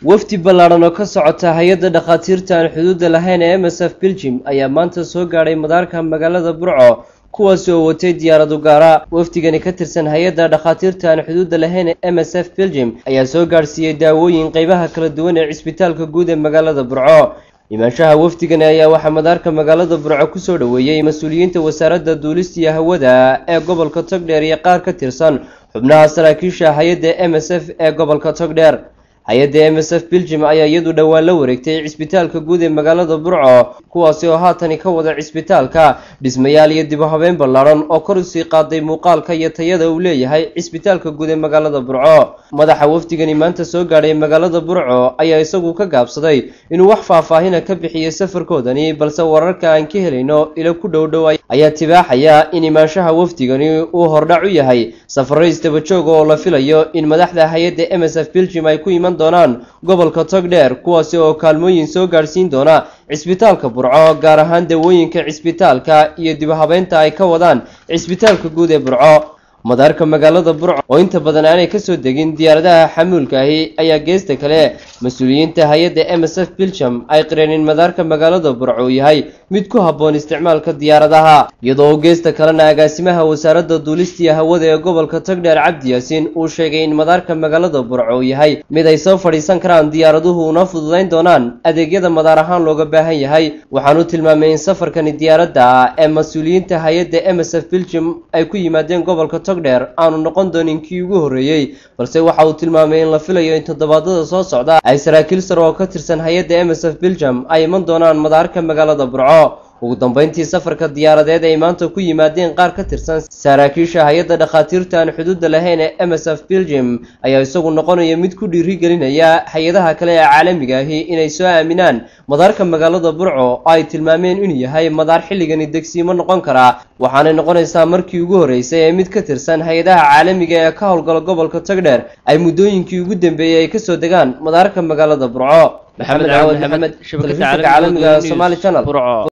wafdi ballaaran oo ka socota hay'adda dhakhaatiirta aan xuduudda lahayn ee MSF Belgium ayaa maanta soo gaadhay madaarka magaalada Burco kuwaas oo watay diyaarado gaara. wafdigani ka tirsan hay'adda dhakhaatiirta aan xuduudda lahayn ee MSF Belgium ayaa soo gaarsiiyay daawooyin qaybaha kala duwan ee cisbitaalka guud ee magaalada Burco. imaanshaha wafdigani ayaa waxaa madaarka magaalada Burco ku soo dhaweeyay mas'uuliyiinta wasaaradda duulista iyo hawada ee gobolka Togdheer iyo qaar ka tirsan xubnaha saraakiisha hay'adda MSF ee gobolka Togdheer. hay'adda MSF Belgium ayaa iyadu dhawaan la wareegtay cisbitaalka guud ee magaalada Burco kuwaas oo haatan ka wada cisbitaalka dhismayaal iyo dib u habeyn ballaaran oo kor u sii qaaday muuqaalka iyo tayada uu leeyahay cisbitaalka guud ee magaalada Burco. madaxa wafdigani maanta soo gaadhay magaalada Burco ayaa isagu ka gaabsaday inuu wax faahfaahin ka bixiyo safarkoodani, balse wararka aan ka helayno ila ku dhow ayaa tibaaxaya in imaanshaha wafdigani uu hordhac u yahay safarro isdaba joog oo la filayo in madaxda hay'adda MSF Belgium ay ku iman doonaan gobolka Togdheer kuwaas oo kaalmooyin soo gaarsiin doona cisbitaalka Burco, gaar ahaan dawooyinka cisbitaalka iyo dib u habeynta ay ka wadaan cisbitaalka guud ee Burco. madaarka magaalada Burco oo inta badan aanay ka soo degin diyaaradaha xamuulka ahi ayaa geesta kale mas'uuliyiinta hay'adda MSF Belgium ay qireen madaarka magaalada Burco yahay mid ku habboon isticmaalka diyaaradaha, iyadoo geesta kalena agaasimaha wasaaradda duulista iyo hawada ee gobolka Togdheer Cabdi Yaasin uu sheegay in madaarka magaalada Burco yahay mid ay soo fadhiisan karaan diyaaraduhu una fududeyn doonaan adeegyada madaar ahaan looga baahan yahay. waxaanu tilmaamay in safarkani diyaaradda ee mas'uuliyiinta hay'adda MSF Belgium ay ku yimaadeen gobolka Togdheer aanu noqon doonin kii ugu horeeyay, balse waxa uu tilmaamay in la filayo in toddobaadada soo socda ay saraakiil sare oo ka tirsan hay'adda MSF Belgium ay iman doonaan madaarka magaalada Burco. ugu dambeyntii safarka diyaaradeed ay maanta ku yimaadeen qaar ka tirsan saraakiisha hay'adda dhakhaatiirta aan xuduudda lahayn ee MSF Belgium ayaa isagu noqonaya mid ku dhiirigelinaya hay'adaha kale ee caalamiga ahi inay soo aaminaan madaarka magaalada Burco oo ay tilmaameen inuu yahay madaar xilligani degsiimo noqon kara, waxaana noqonaysaa markii ugu horeysay ee mid ka tirsan hay'adaha caalamiga ee ka howlgala gobolka Togdheer ay muddooyinkii ugu dambeeyay ay ka soo degaan madaarka magaalada Burco. maxamed caawad maxamed, shabakadda caalamiga Somali Channel.